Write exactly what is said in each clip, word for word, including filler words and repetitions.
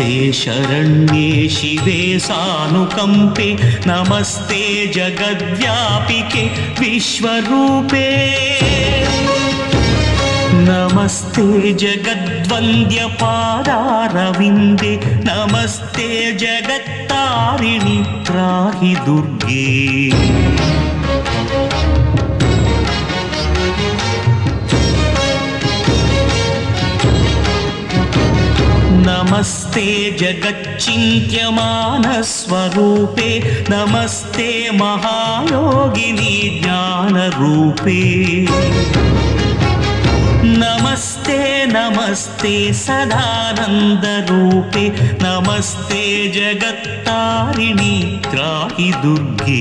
नमस्ते शरण्ये शिवे सानुकंपे नमस्ते जगद्व्यापिके विश्वरूपे नमस्ते जगद्वन्द्य पादारविन्दे नमस्ते जगत्तारिणि त्राहि दुर्गे नमस्ते जगच्चिन्त्यमानस्वरूपे नमस्ते महायोगिनी ज्ञानरूपे नमस्ते नमस्ते सदानन्दरूपे नमस्ते जगत्तारिणि त्राहि दुर्गे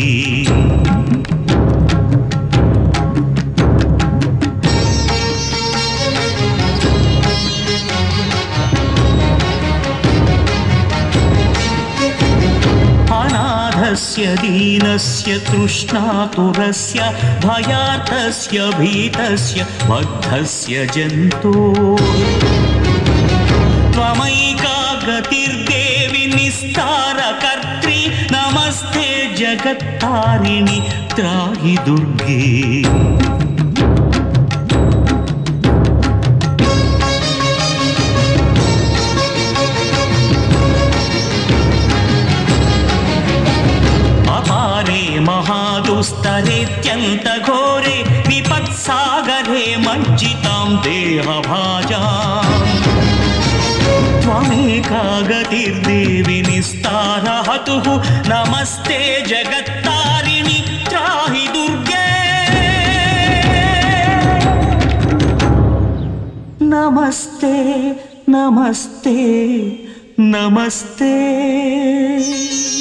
अनाथस्य दीनस्य तृष्णातुरस्य भयार्तस्य भीतस्य बद्धस्य जन्तोः त्वमैका गतिर्देवि निस्तारकर्त्री नमस्ते जगत्तारिणि त्राहि दुर्गे महादुस्तरेत्यन्तघोरे विपत्सागरे मज्जितां देहभाजाम् त्वमेका गतिर्देवि निस्तारहतुः नमस्ते जगत्तारिणि त्राहि दुर्गे नमस्ते नमस्ते नमस्ते